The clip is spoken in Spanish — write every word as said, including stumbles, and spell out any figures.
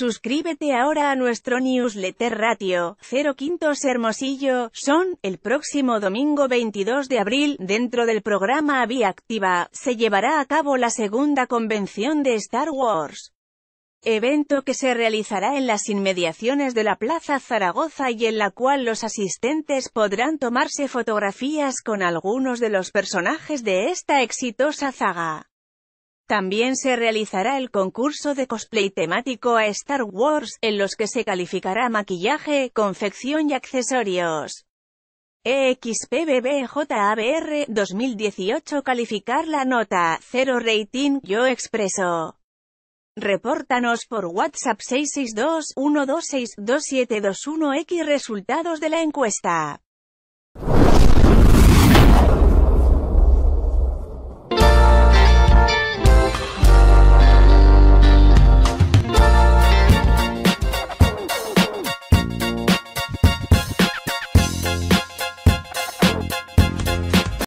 Suscríbete ahora a nuestro newsletter Ratio cero Quintos Hermosillo. Son, el próximo domingo veintidós de abril, dentro del programa Vía Activa, se llevará a cabo la segunda convención de Star Wars. Evento que se realizará en las inmediaciones de la Plaza Zaragoza y en la cual los asistentes podrán tomarse fotografías con algunos de los personajes de esta exitosa saga. También se realizará el concurso de cosplay temático a Star Wars, en los que se calificará maquillaje, confección y accesorios. E X P B B J A B R dos mil dieciocho Calificar la nota, cero rating, yo expreso. Repórtanos por WhatsApp seis seis dos, uno dos seis, dos siete dos uno X resultados de la encuesta.